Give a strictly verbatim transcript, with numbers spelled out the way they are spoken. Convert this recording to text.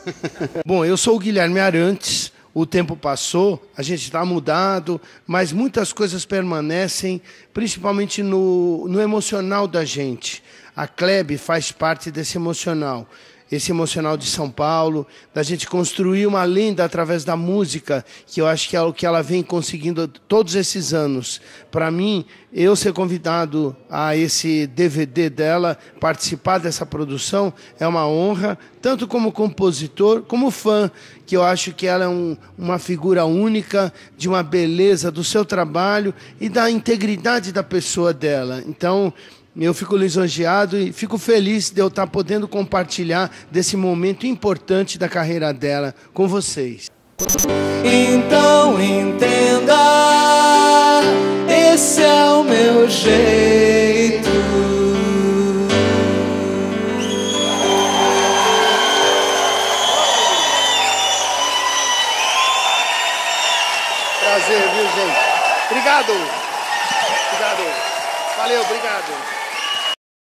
Bom, eu sou o Guilherme Arantes, o tempo passou, a gente está mudado, mas muitas coisas permanecem, principalmente no, no emocional da gente. A Klebe faz parte desse emocional. Esse emocional de São Paulo, da gente construir uma lenda através da música, que eu acho que é o que ela vem conseguindo todos esses anos. Para mim, eu ser convidado a esse D V D dela, participar dessa produção, é uma honra, tanto como compositor, como fã, que eu acho que ela é um, uma figura única, de uma beleza do seu trabalho e da integridade da pessoa dela. Então, eu fico lisonjeado e fico feliz de eu estar podendo compartilhar desse momento importante da carreira dela com vocês. Então entenda, esse é o meu jeito. Prazer, viu, gente? Obrigado. Obrigado. Valeu, obrigado.